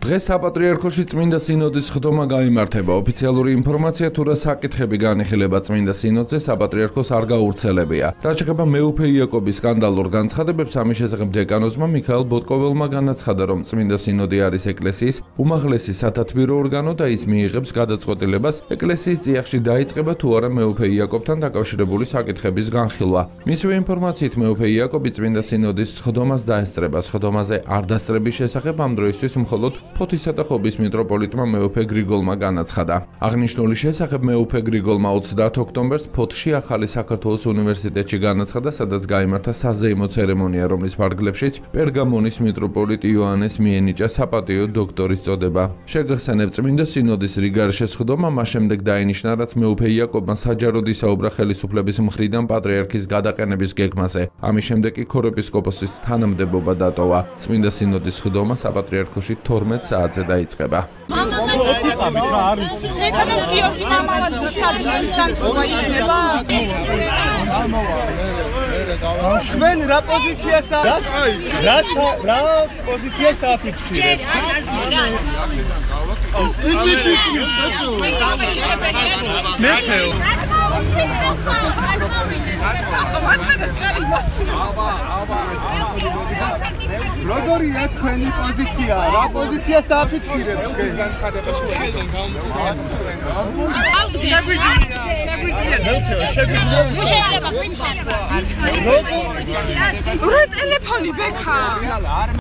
დღეს საპატრიარქოში წმინდა სინოდის ხდომა გაიმართება. ოფიციალური ინფორმაცია თუ რა საკითხები განიხილება წმინდა სინოდზე საპატრიარქოს არ გაურცელებია. რაც შეეხება მეუფე იაკობის სკანდალურ განცხადებებს, ამის შესახებ დეკანოზმა მიხაილ ბოტკოველმა განაცხადა, რომ წმინდა სინოდი არის ეკლესიის უმაღლესი სათათბირო ორგანო და ის მიიღებს გადაწყვეტილებას ეკლესიის წიაღში დაიწყება თუ არა მეუფე იაკობთან დაკავშირებული საკითხების განხილვა. მისივე ინფორმაციით მეუფე იაკობი წმინდა სინოდის ხდომას დაესწრება. ხდომაზე არ დასწრების შესახებ ამ დროისთვის მხოლოდ ფოთისა და ხობის მიტროპოლიტმა მეუფე გრიგოლმა განაცხადა. აღნიშნული შესახებ მეუფე გრიგოლმა 30 ოქტომბერს ფოთში ახალი საქართველოს უნივერსიტეტში განაცხადა, სადაც გაიმართა საზეიმო ცერემონია, რომლის ფარგლებშიც პერგამონის მიტროპოლიტ იოანეს მიენიჭა საპატიო დოქტორის წოდება. შეგახსენებ, წმინდა სინოდის რიგარშე ხდომა მას შემდეგ დაინიშნა, რაც მეუფე იაკობმა საჯაროდ ისაუბრა ხელისუფლების მხრიდან პატრიარქის გადაყენების გეგმაზე. ამის შემდეგ კი ქორეპისკოპოსის თანამდებობა დატოვა. წმინდა სინოდის ხდომა საპატრიარქოში 12 საათზე დაიწყება. ჩვენ რა პოზიციას და რა პოზიციას აფიქსირებ? როგორია თქვენი პოზიცია? რა პოზიციას დააფიქსირებ? შეგვიძლია ტელეფონი ბექა